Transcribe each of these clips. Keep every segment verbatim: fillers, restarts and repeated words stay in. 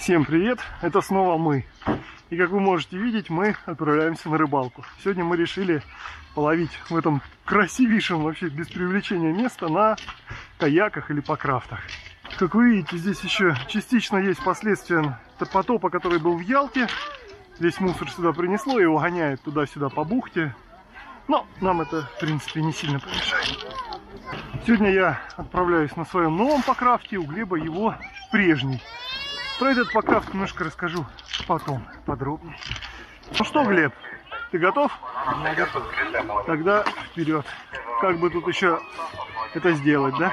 Всем привет! Это снова мы. И как вы можете видеть, мы отправляемся на рыбалку. Сегодня мы решили половить в этом красивейшем, вообще без привлечения места, на каяках или по крафтах. Как вы видите, здесь еще частично есть последствия потопа, который был в Ялте. Весь мусор сюда принесло, его гоняет туда-сюда по бухте. Но нам это, в принципе, не сильно помешает. Сегодня я отправляюсь на своем новом покрафте, у Глеба его прежний. Про этот покрафт немножко расскажу потом подробнее. Ну что, Глеб, ты готов? Я готов. Тогда вперед. Как бы тут еще это сделать, да?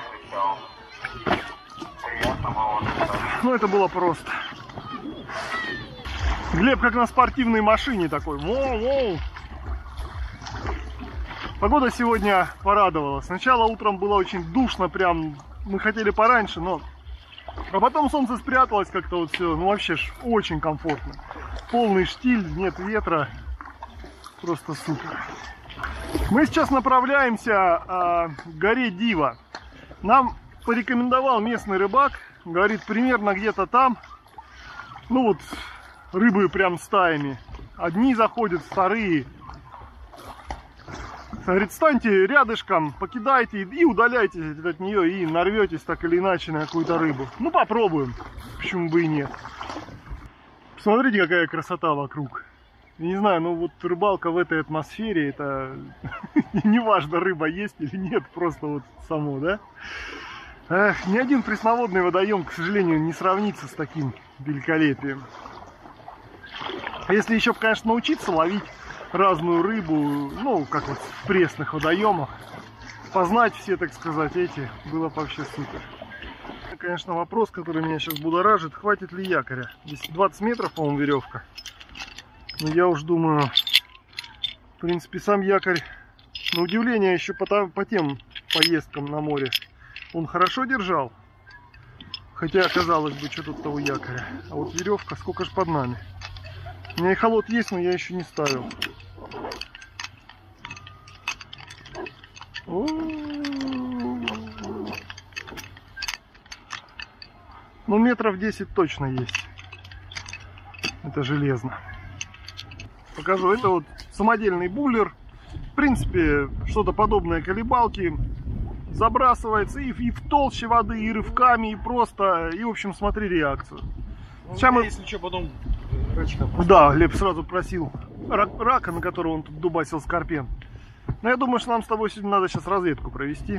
Ну, это было просто. Глеб как на спортивной машине такой. Воу-воу. Погода сегодня порадовала. Сначала утром было очень душно, прям мы хотели пораньше, но... А потом солнце спряталось как-то вот все. Ну вообще ж очень комфортно. Полный штиль, нет ветра. Просто супер. Мы сейчас направляемся а, к горе Дива. Нам порекомендовал местный рыбак. Говорит, примерно где-то там. Ну вот, рыбы прям стаями. Одни заходят, вторые. Говорит, станьте рядышком, покидайте и удаляйтесь от нее, и нарветесь так или иначе на какую-то рыбу. Ну попробуем, почему бы и нет. Посмотрите, какая красота вокруг. Я не знаю, ну вот рыбалка в этой атмосфере, это не важно, рыба есть или нет, просто вот само, да? Эх, ни один пресноводный водоем, к сожалению, не сравнится с таким великолепием. Если еще, конечно, научиться ловить разную рыбу, ну, как вот в пресных водоемах, познать все, так сказать, эти, было бы вообще супер. Конечно, вопрос, который меня сейчас будоражит, хватит ли якоря. Здесь двадцать метров, по-моему, веревка. Но я уж думаю, в принципе, сам якорь, на удивление, еще по, по тем поездкам на море, он хорошо держал. Хотя, казалось бы, что тут того якоря. А вот веревка, сколько ж под нами. У меня эхолот есть, но я еще не ставил. Ну, метров десять точно есть. Это железно. Покажу. Это вот самодельный буллер. В принципе, что-то подобное колебалки. Забрасывается и, и в толще воды, и рывками, и просто. И, в общем, смотри реакцию. Ну, Сейчас мы... Если что, потом рачка. Да, Глеб сразу просил рак, рака, на которого он тут дубасил скорпен. Но я думаю, что нам с тобой сегодня надо сейчас разведку провести.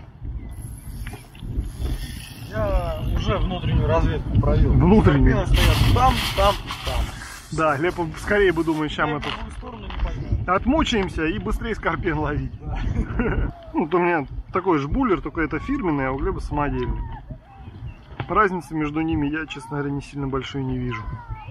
Я уже внутреннюю разведку провел. Внутреннюю? Скорпены стоят там, там, там. Да, Глеб скорее бы думает, сейчас мы тут сторону не пойму. отмучаемся и быстрее скорпен ловить. Да. Ну, вот у меня такой же буллер, только это фирменный, а у Глеба самодельный. Разницы между ними я, честно говоря, не сильно большой не вижу.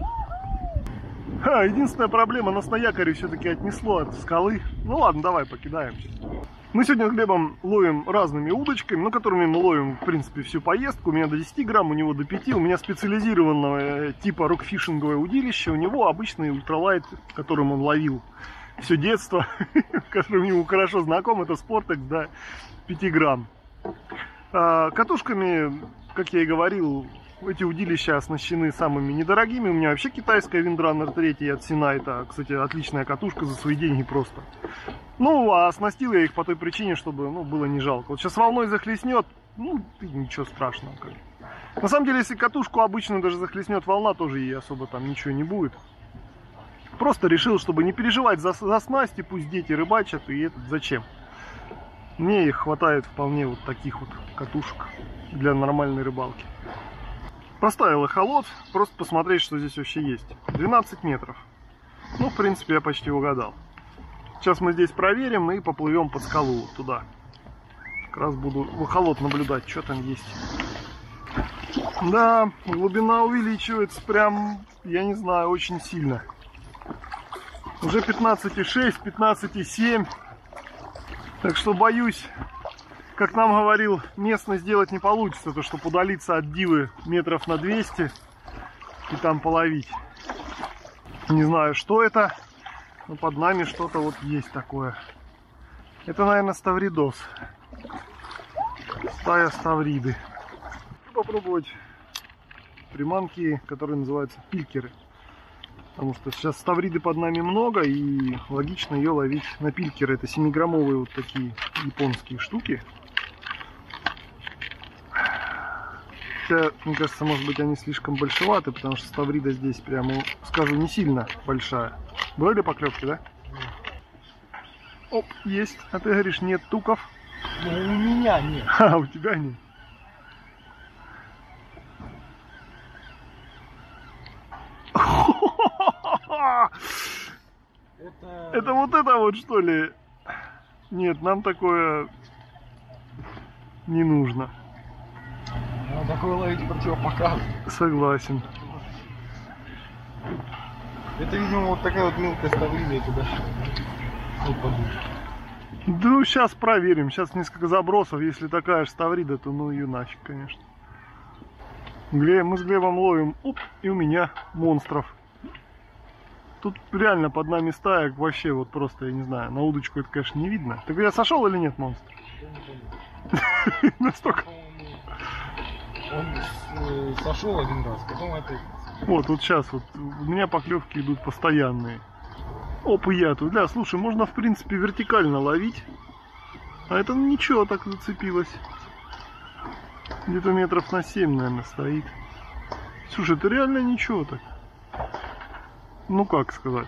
Ха, единственная проблема, нас на якоре все-таки отнесло от скалы. Ну ладно, давай покидаем. Мы сегодня с Глебом ловим разными удочками, ну, которыми мы ловим, в принципе, всю поездку. У меня до десяти грамм, у него до пяти. У меня специализированного типа рокфишинговое удилище. У него обычный ультралайт, которым он ловил все детство, которым ему хорошо знаком, это Спортекс, да, пяти грамм. А, катушками, как я и говорил, эти удилища оснащены самыми недорогими. У меня вообще китайская Windrunner три от Синайта. Кстати, отличная катушка за свои деньги просто. Ну, а оснастил я их по той причине, чтобы, ну, было не жалко. Вот сейчас волной захлестнет, ну, ничего страшного. Как. На самом деле, если катушку обычно даже захлестнет волна, тоже ей особо там ничего не будет. Просто решил, чтобы не переживать за, за снасти, пусть дети рыбачат, и это зачем. Мне их хватает вполне вот таких вот катушек для нормальной рыбалки. Поставил эхолот, просто посмотреть, что здесь вообще есть. двенадцать метров. Ну, в принципе, я почти угадал. Сейчас мы здесь проверим и поплывем под скалу вот туда. Как раз буду в эхолот наблюдать, что там есть. Да, глубина увеличивается прям, я не знаю, очень сильно. Уже пятнадцать и шесть, пятнадцать и семь. Так что боюсь, как нам говорил, местно сделать не получится, то чтобы удалиться от Дивы метров на двести и там половить. Не знаю, что это, но под нами что-то вот есть такое. Это, наверное, ставридос. Стая ставриды. Попробовать приманки, которые называются пилькеры. Потому что сейчас ставриды под нами много, и логично ее ловить на пилькеры. Это семиграммовые вот такие японские штуки. Хотя, мне кажется, может быть, они слишком большеваты, потому что ставрида здесь, прямо, скажу, не сильно большая. Были поклевки, да? Оп, есть. А ты говоришь, нет туков? Ну, у меня нет. А, у тебя нет. Это... Это вот это вот, что ли? Нет, нам такое не нужно. Ну, такое ловить противопоказ. Согласен. Это, видимо, вот такая вот мелкая ставрида, это даже не подумай. Да, ну, сейчас проверим. Сейчас несколько забросов. Если такая же ставрида, то ну ее нафиг, конечно. Глеб, мы с Глебом ловим. Оп, и у меня монстров. Тут реально под нами стая вообще вот просто, я не знаю, на удочку это, конечно, не видно. Так я сошел или нет, монстр? Настолько. Он сошел один раз, потом опять. Вот, вот сейчас вот у меня поклевки идут постоянные. Оп, и я тут. Да, слушай, можно в принципе вертикально ловить. А это ничего, так зацепилось. Где-то метров на семь, наверное, стоит. Слушай, это реально ничего так. Ну, как сказать.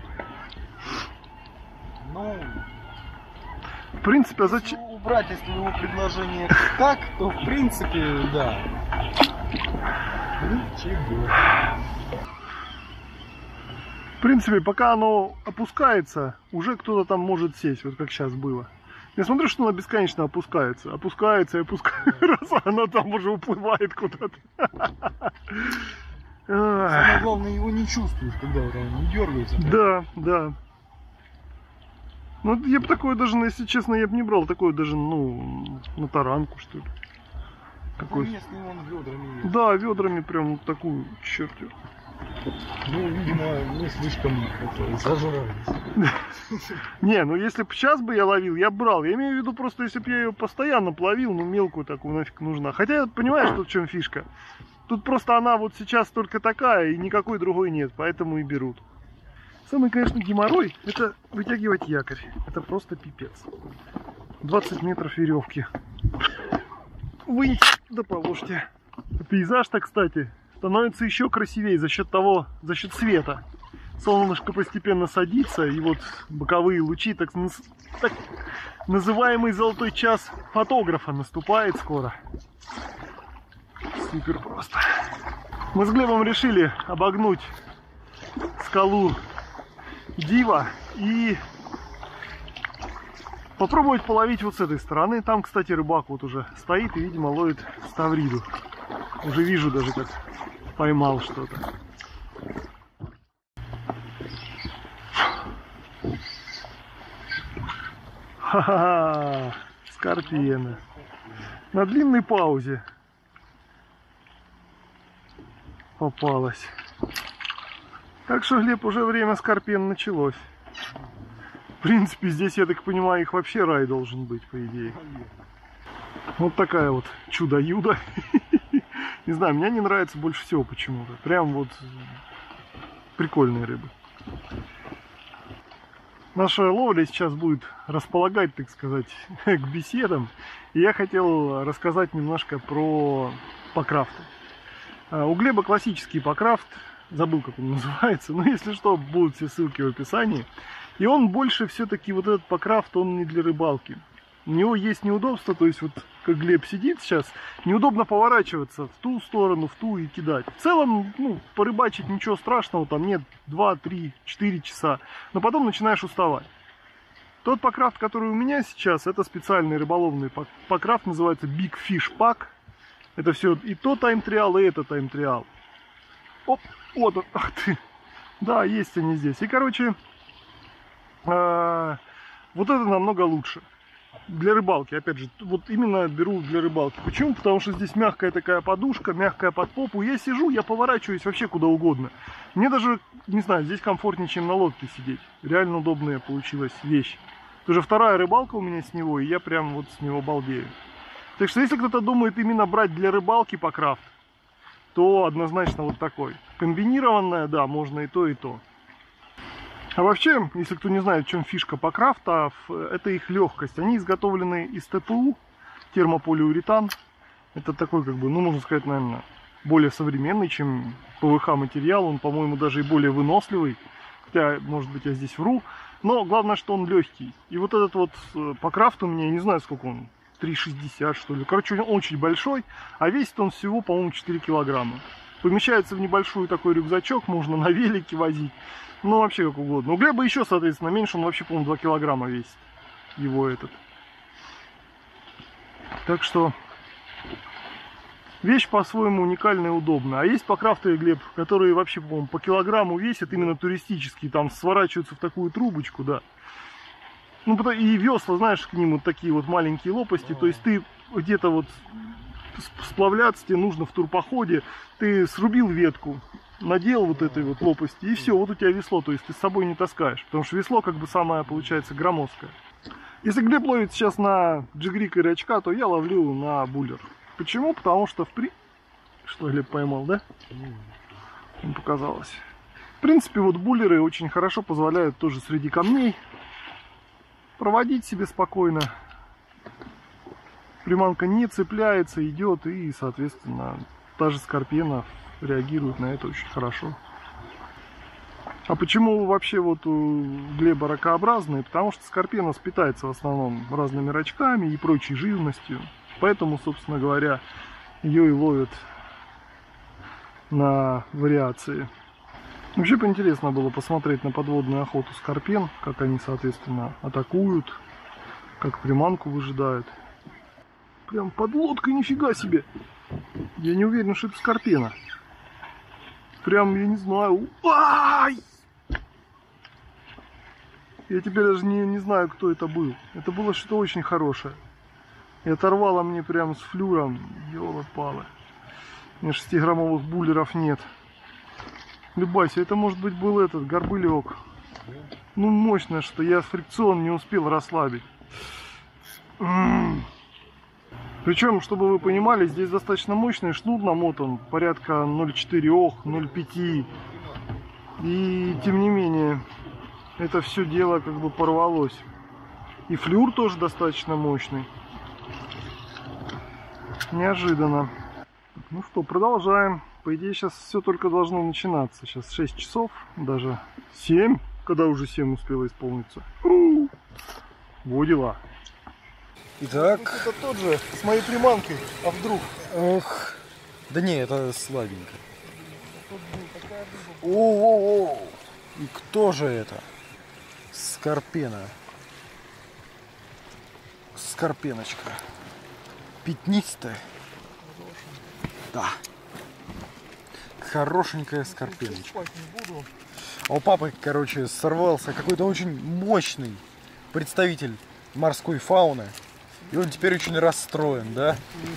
Ну, в принципе, а зачем... убрать, если его предложение так, то в принципе, да. Ничего. В принципе, пока оно опускается, уже кто-то там может сесть, вот как сейчас было. Я смотрю, что оно бесконечно опускается. Опускается и опускается. Раз оно там уже уплывает куда-то. Самое главное, его не чувствуешь, когда вот он не дергается. Да, да. Ну, я бы такое даже, если честно, я бы не брал такое даже, ну, на таранку, что ли. Какой местный он ведрами есть. Да, ведрами прям вот такую чертю. Ну, видимо, не слишком зажрались. Не, ну если бы сейчас бы я ловил, я брал. Я имею в виду просто, если бы я ее постоянно ловил, ну мелкую такую нафиг нужна. Хотя, понимаешь, тут в чем фишка? Тут просто она вот сейчас только такая, и никакой другой нет, поэтому и берут. Самый, конечно, геморрой — это вытягивать якорь. Это просто пипец. двадцать метров веревки. Выньте, да положьте. Пейзаж-то, кстати, становится еще красивее за счет того, за счет света. Солнышко постепенно садится, и вот боковые лучи, так, так называемый золотой час фотографа наступает скоро. Супер просто. Мы с Глебом решили обогнуть скалу Дива и попробовать половить вот с этой стороны. Там, кстати, рыбак вот уже стоит и, видимо, ловит ставриду. Уже вижу даже, как поймал что-то. Ха-ха-ха! Скорпиена. На длинной паузе попалась. Так что, Глеб, уже время скорпиен началось. В принципе, здесь, я так понимаю, их вообще рай должен быть, по идее. Вот такая вот чудо-юдо. Не знаю, мне не нравится больше всего почему-то. Прям вот прикольные рыбы. Наша ловля сейчас будет располагать, так сказать, к беседам. И я хотел рассказать немножко про покрафт. У Глеба классический покрафт. Забыл, как он называется. Но если что, будут все ссылки в описании. И он больше все-таки, вот этот покрафт, он не для рыбалки. У него есть неудобство, то есть вот как Глеб сидит сейчас, неудобно поворачиваться в ту сторону, в ту и кидать. В целом, ну, порыбачить ничего страшного, там нет два, три, четыре часа, но потом начинаешь уставать. Тот покрафт, который у меня сейчас, это специальный рыболовный покрафт, называется Big Fish Pack. Это все и то тайм-триал, и это тайм-триал. Оп, вот он, ах ты. Да, есть они здесь. И, короче, э, вот это намного лучше. Для рыбалки, опять же, вот именно беру для рыбалки. Почему? Потому что здесь мягкая такая подушка, мягкая под попу. Я сижу, я поворачиваюсь вообще куда угодно. Мне даже, не знаю, здесь комфортнее, чем на лодке сидеть. Реально удобная получилась вещь. Это уже вторая рыбалка у меня с него, и я прям вот с него балдею. Так что, если кто-то думает именно брать для рыбалки покрафт, то однозначно вот такой. Комбинированная, да, можно и то, и то. А вообще, если кто не знает, в чем фишка покрафтов, это их легкость. Они изготовлены из ТПУ, термополиуретан. Это такой, как бы, ну, можно сказать, наверное, более современный, чем ПВХ материал. Он, по-моему, даже и более выносливый. Хотя, может быть, я здесь вру. Но главное, что он легкий. И вот этот вот покрафт у меня, я не знаю, сколько он, три шестьдесят, что ли. Короче, он очень большой, а весит он всего, по-моему, четыре килограмма. Помещается в небольшой такой рюкзачок, можно на велике возить. Ну, вообще как угодно. У Глеба еще, соответственно, меньше, он вообще, по-моему, два килограмма весит. Его этот. Так что вещь по-своему уникальная и удобная. А есть покрафты, Глеб, которые вообще, по-моему, по килограмму весят, именно туристические, там сворачиваются в такую трубочку, да. Ну, и весла, знаешь, к ним вот такие вот маленькие лопасти. То есть ты где-то вот сплавляться тебе нужно в турпоходе, ты срубил ветку, надел вот этой вот лопасти, и все, вот у тебя весло, то есть ты с собой не таскаешь, потому что весло как бы самое, получается, громоздкое. Если Глеб ловит сейчас на джигрик и рачка, то я ловлю на буллер. Почему? Потому что в при... Что, Глеб поймал, да? Мне показалось. В принципе, вот буллеры очень хорошо позволяют тоже среди камней проводить себе спокойно. Приманка не цепляется, идет, и, соответственно, та же скорпена реагирует на это очень хорошо. А почему вообще вот у Глеба ракообразные? Потому что скорпена питается в основном разными рачками и прочей живностью. Поэтому, собственно говоря, ее и ловят на вариации. Вообще поинтересно было посмотреть на подводную охоту скорпен, как они, соответственно, атакуют, как приманку выжидают. Прям под лодкой, нифига себе. Я не уверен, что это скорпена. Прям, я не знаю. Ай! Я теперь даже не, не знаю, кто это был. Это было что-то очень хорошее. И оторвало мне прям с флюром. Ёлы-палы. У меня шестиграммовых буллеров нет. Любайся, это может быть был этот горбылек. Ну, мощное, что я фрикцион не успел расслабить. Причем, чтобы вы понимали, здесь достаточно мощный шнур намотан, порядка ноль четыре, ноль пять. И тем не менее, это все дело как бы порвалось. И флюр тоже достаточно мощный. Неожиданно. Ну что, продолжаем. По идее, сейчас все только должно начинаться. Сейчас шесть часов, даже семь, когда уже семь успело исполниться. У-у-у. Во дела. Итак. Это тот же, с моей приманкой, а вдруг? Ох. Да не, это слабенько. О-о-о! И кто же это? Скорпена. Скорпеночка. Пятнистая. Да. Хорошенькая скорпеночка. А у папы, короче, сорвался какой-то очень мощный представитель морской фауны. И он теперь очень расстроен, да?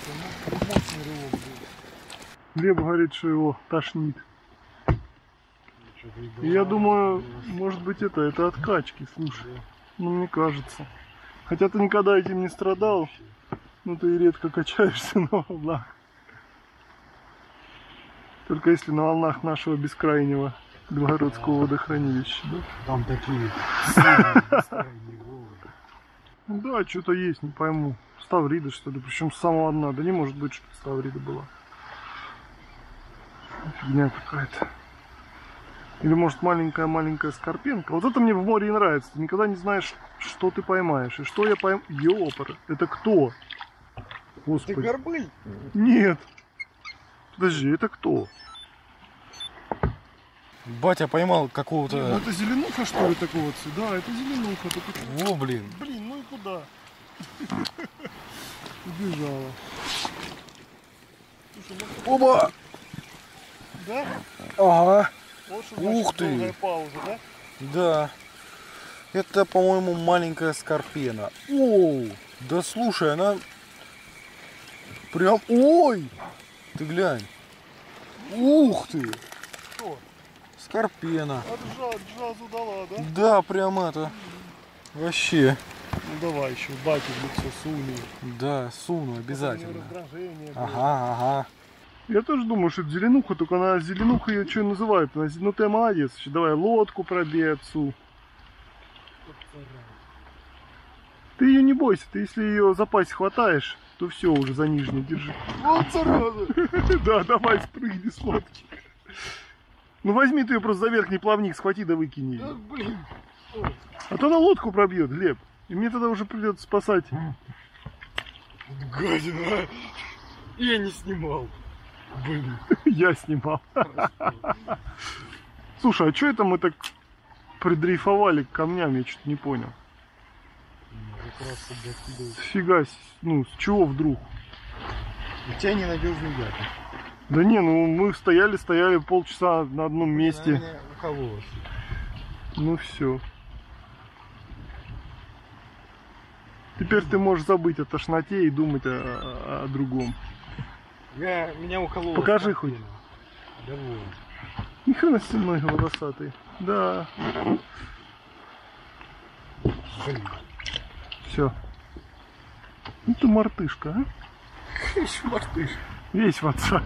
Глеб говорит, что его тошнит. И я думаю, может быть это, это от качки, слушай. Ну, мне кажется. Хотя ты никогда этим не страдал, но ты редко качаешься на волнах. Только если на волнах нашего бескрайнего Белгородского водохранилища, да? Там такие бескрайние волны. Да, что-то есть, не пойму. Ставрида, что ли? Причем с самого дна. Да не может быть, что ставрида была. Фигня какая-то. Или может маленькая-маленькая скорпенка. Вот это мне в море и нравится. Ты никогда не знаешь, что ты поймаешь. И что я пойму. Ёпар, это кто? Господи. Ты горбыль? Нет. Подожди, это кто? Батя поймал какого-то... Ну это зеленуха, что ли, такого цвета? Да, это зеленуха. О, блин. Блин, ну и куда? Убежала. Оба! Да? Ага. Вот что Ух значит ты! долгая пауза, да? Да. Это, по-моему, маленькая скорпена. Оу! Да слушай, она... Прям... Ой! Ты глянь. Ух ты! Что? Скорпена. От джа, джазу дала, да? Да, прям это. Вообще. Ну давай еще баки в лицо суни. Да, суну обязательно. Раздражение. Ага, ага. Я тоже думаю, что это зеленуха, только она зеленуха ее что называют? Она, ну ты молодец. Давай лодку пробей отцу. Ты ее не бойся, ты если ее в запасе хватаешь, то все, уже за нижней держи. Вот зараза! Да, давай спрыгни с лодки. Ну возьми ты ее просто за верхний плавник, схвати да выкини ее. Блин. А то она лодку пробьет, Глеб. И мне тогда уже придется спасать. Гадина. Я не снимал. Блин. Я снимал. Слушай, а что это мы так придрейфовали к камням? Я что-то не понял. Фига, ну с чего вдруг? У тебя ненадежный гад. Да не, ну мы стояли, стояли полчаса на одном месте. Наверное, укололось. Ну все. Теперь ты можешь забыть о тошноте и думать о, о, о другом. Я, меня укололо. Покажи хоть. Да вот. Ни хрена себе мной волосатый. Да. Блин. Все. Ну ты мартышка, а? Еще мартыш. Весь в отца.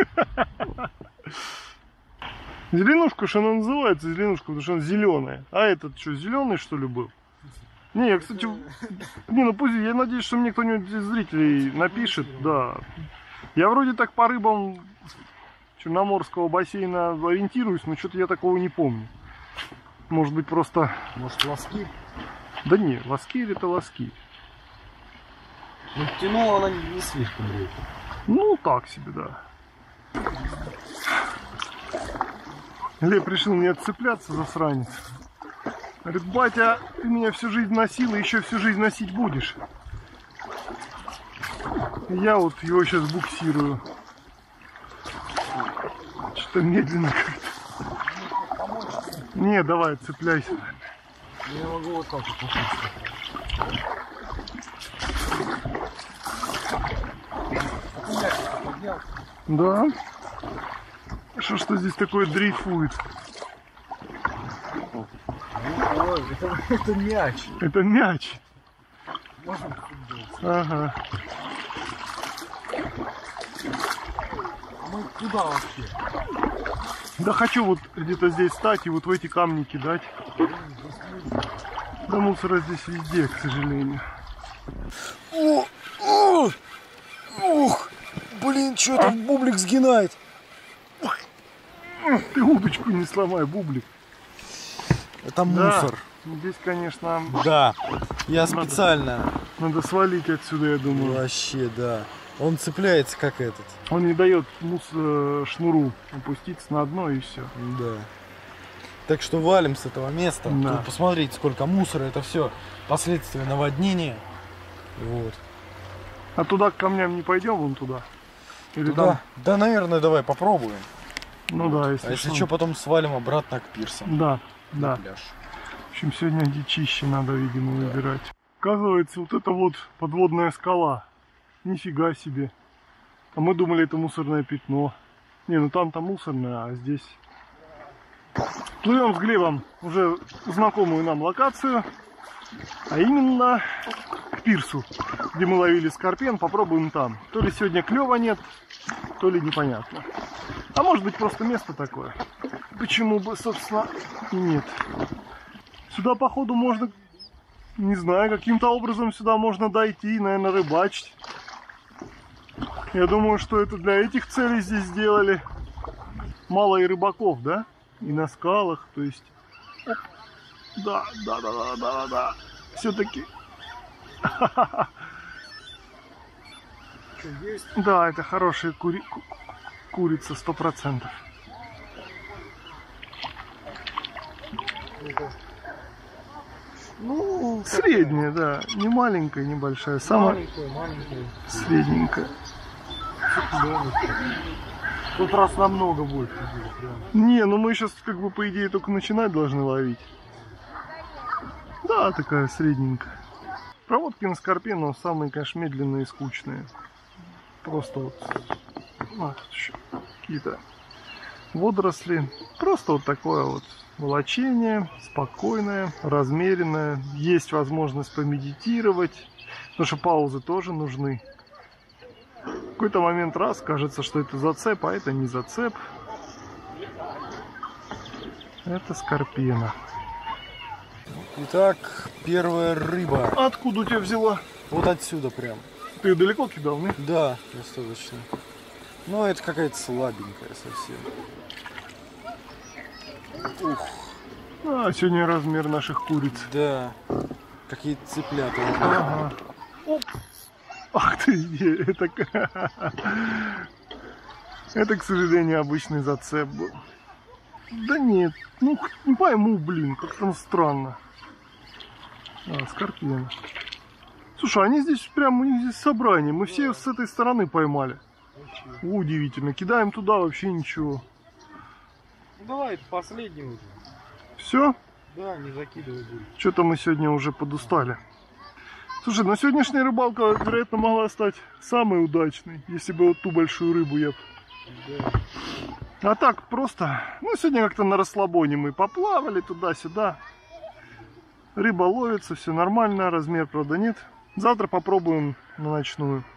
Зеленушка, что она называется зеленушка, потому что она зеленая. А этот что, зеленый что ли был? Не, я, кстати, не, ну пусть, я надеюсь, что мне кто-нибудь из зрителей напишет, да. Я вроде так по рыбам Черноморского бассейна ориентируюсь, но что-то я такого не помню. Может быть, просто... Может, лоски? Да не, лоскирь это лоскирь. Ну, тянула она не слишком редко. Ну, так себе, да. Глеб решил не отцепляться, засранец. Говорит, батя, ты меня всю жизнь носил и еще всю жизнь носить будешь. Я вот его сейчас буксирую. Что-то медленно как-то. Не, давай, цепляйся. Я могу вот так вот. Да. Что что здесь такое дрейфует? Ой, это, это мяч. Это мяч. Можем футбол. Ага. Мы куда вообще? Да хочу вот где-то здесь стать и вот в эти камни кидать. Да мусора здесь везде, к сожалению. О, о, ух, блин, что там бублик сгинает? Ты удочку не сломай, бублик. Это Да, мусор. здесь, конечно, Да, я Надо. специально. надо свалить отсюда, я думаю. Вообще, да. Он цепляется как этот. Он не дает мус э, шнуру опуститься на дно и все. Да. Так что валим с этого места. Да. Тут посмотрите, сколько мусора. Это все последствия наводнения. Вот. А туда к камням не пойдем, вон туда? Или Туда? там? Да, наверное, давай попробуем. Ну да, если, А если что. что, потом свалим обратно к пирсам. Да, На да. пляж. В общем, сегодня дичище надо, видимо, выбирать. Оказывается, вот это вот подводная скала. Нифига себе. А мы думали, это мусорное пятно. Не, ну там-то мусорное, а здесь... Плывем с Глебом уже знакомую нам локацию. А именно к пирсу, где мы ловили скорпен. Попробуем там. То ли сегодня клёва нет, то ли непонятно. А может быть, просто место такое. Почему бы, собственно, и нет. Сюда, походу, можно, не знаю, каким-то образом сюда можно дойти, наверное, рыбачить. Я думаю, что это для этих целей здесь сделали. Мало и рыбаков, да? И на скалах, то есть... Оп. Да, да, да, да, да, да. Все-таки... Да, это хорошая кури... курица, сто процентов. Ну, Средняя, да. Не маленькая, не большая. Самая маленькая, маленькая. средненькая. Тут раз намного больше будет, прям. Не, ну мы сейчас как бы по идее только начинать должны ловить. Да, такая средненькая. Проводки на скорпен, но самые, конечно, медленные и скучные. Просто вот... А, тут еще какие-то водоросли. Просто вот такое вот волочение, спокойное, размеренное. Есть возможность помедитировать, потому что паузы тоже нужны. какой-то момент раз кажется, что это зацеп, а это не зацеп. Это скорпена. Итак, первая рыба. Откуда у тебя взяла? Вот отсюда прям. Ты ее далеко кидал, не? Да, достаточно. Но это какая-то слабенькая совсем. Ух. А, сегодня размер наших куриц. Да. Какие-то цыплята. Ага. Оп. Ах ты, это... Это, к сожалению, обычный зацеп был. Да нет, ну не пойму, блин, как там странно. А, скорпион. Слушай, они здесь прям, у них здесь собрание. Мы все с этой стороны поймали. Удивительно. Кидаем туда, вообще ничего. Ну давай, это последний уже. Все? Да, не закидывай будет. Что-то мы сегодня уже подустали. Слушай, ну сегодняшняя рыбалка, вероятно, могла стать самой удачной, если бы вот ту большую рыбу я... Да. А так просто, ну сегодня как-то на расслабоне мы поплавали туда-сюда. Рыба ловится, все нормально, размер, правда, нет. Завтра попробуем на ночную.